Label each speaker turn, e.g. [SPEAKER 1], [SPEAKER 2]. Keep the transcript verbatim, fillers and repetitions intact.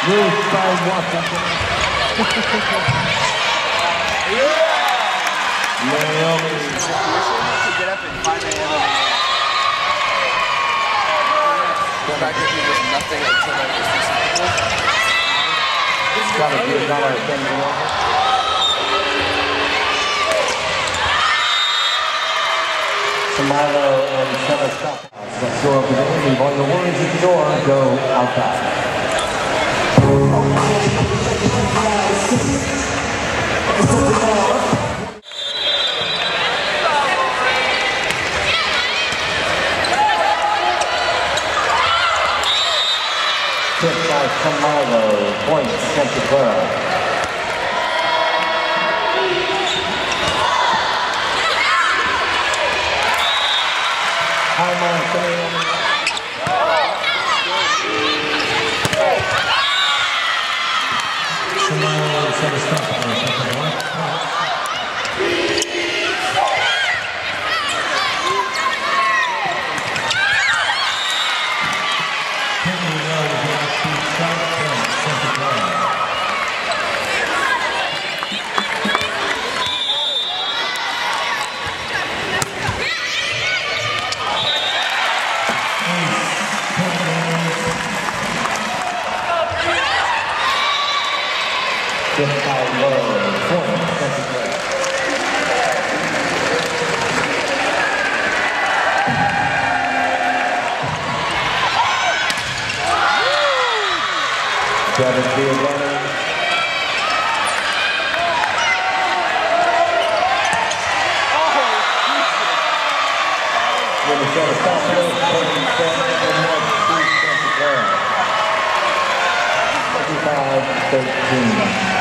[SPEAKER 1] Ruth by Washington.
[SPEAKER 2] Yeah!
[SPEAKER 1] Naomi.
[SPEAKER 2] To get up at five A M The fact that he was nothing until I was people.
[SPEAKER 1] It's got to be a dollar thing. Milo and Santa Clara. Let's go up the door. Leave all your worries at the door. Go outside. Tip by Camilo. Point Santa Clara. Highmark coming in. Shimano set a stop on something like that. Taking the road is the speed shot from Santa Clara. Just by low, point, Santa Clara. Seven field running. With a set of stop here, point seven, and one, two, Santa Clara. twenty-five thirteen.